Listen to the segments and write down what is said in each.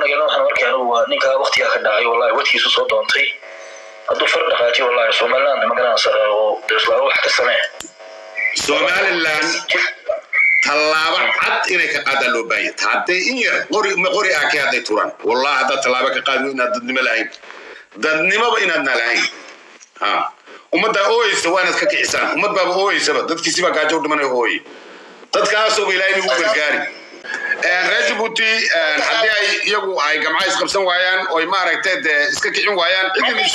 نجينا وحنا مركانو نيكا وقتي أخذ داعي والله وقتي سو دونتي هذا فرد قاتي والله سومالان ما كنا سر درسوا واحد السماء سومالان tallaabo cad inay ka qaadaan loo baahan yahay haddii in yar qori aakay haday turan wallahi hada tallaabo ka qaado inaad dadnimo lahayn dadnimaba inaad lahayn umada ooysa waanad ka kicisaan umad baaba ooysaba dadkiisiba gaajo dhimanay ooy dadkaas oo ilaahay ugu gargaari Djibouti haddii ay iyagu ay gamcays qabsan waayaan oo ay maaragtay iska kicin waayaan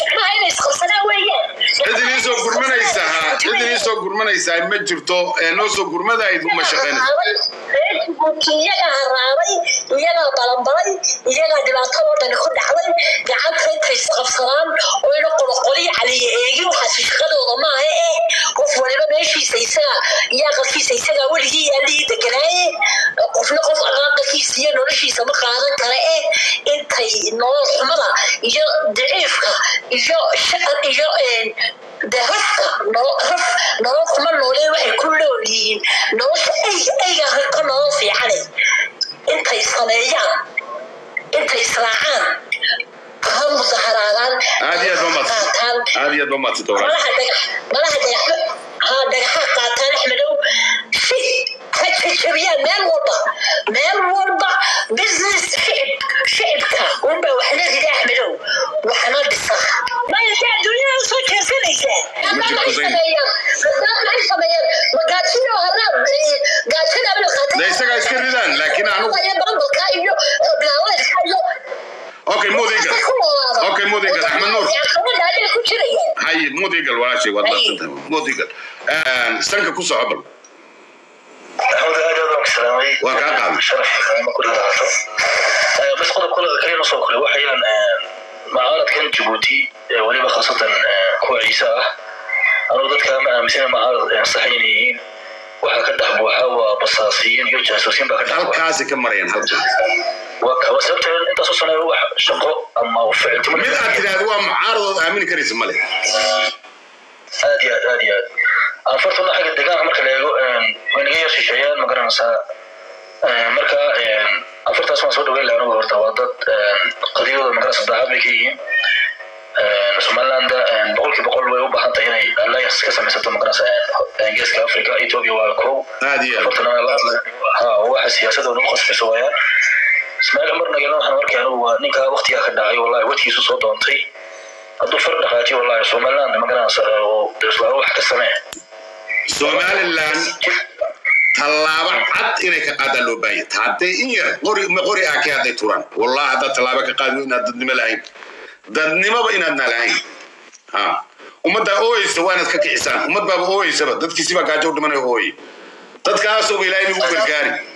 cidii soo gurmanaysa ma jirto noo soo gurmada ay uma shaqeynayso iyaga haraabay iyaga balanbalay iyaga dhibaato wadani ku dhacday gacan kay qabsadaan oo ina qolqoli caliye eegi waxa shaqadooda ma aha qof waliba meeshiisa isaga iyaga qalkiisa isaga waligii yaalii deganay qofna qof aqaaqkiisa iyo noloshiisa ma qaadan kale intay nolol xumada iyo daciifka iyo shaqad iyo dahafka nolol xuma noole waxay ku leeyihiin nolosha ayga halka nolol fiican intay sameeyaan intay israacaan هم مظاهرات هذه ضمات الدولة مالها هذا قاتل احمدوا شيء شبيان مال وضع بزنس شعبك وما وحنا زي احمدوا وحنا بالصح ما يرجع الدنيا وصوت كنسليسه ما قاتلوا هرب قاتلوا بالخطر ليس قاعد لكن انا اوكي مو ذيقل احمد نور هاي مو ذيقل ولا شيء والله مو ذيقل سنك كوسو عبل السلامي وكاقا شرف بس كل كاين سوق وحيان معارض كان جيبوتي وليبا خاصة كو عيسى أنا ضدك مثلا معارض صحيحيين waxa ka dhaxbo waxa waa basaasiin iyo jaasuusiin baa ka dhaxbo halkaas ka marayaan halka وسبتين انت صوصنا روح شقو اما وفعلت من اتراد waa mucaarad aamin karis male هادي afartuna xaga deegaanka marka la eego wanaga yeeshayaan ma garanaysaa marka afartaas ma soo dhaweey la anagu horta waa dad qadiyada madrasada dahabkiin Somaliland boqol way u baahan tahay inay alliance ka samaysato madrasada Geeska Afrika Ethiopia waa koow afartuna waxa siyaasadda ugu qasbayso waayaan اسماعيل عمرنا قالوا احنا مركانو نيكا وقتي اخذ داعي والله وقتي سو دونتي هذا فرد قاتي والله سومالان ما كنا درسوا واحد السماء سومالان tallaabo cad inay ka qaadaan loo baahan yahay haddii in yar qori aakay haday turan wallahi hada tallaabo ka qaado inaad dadnimo lahayn dadnimaba inaad lahayn umada ooysa waanad ka kicisaan umad baaba ooysaba dadkiisiba gaajo dhimanay ooy dadkaas oo ilaahay ugu gargaari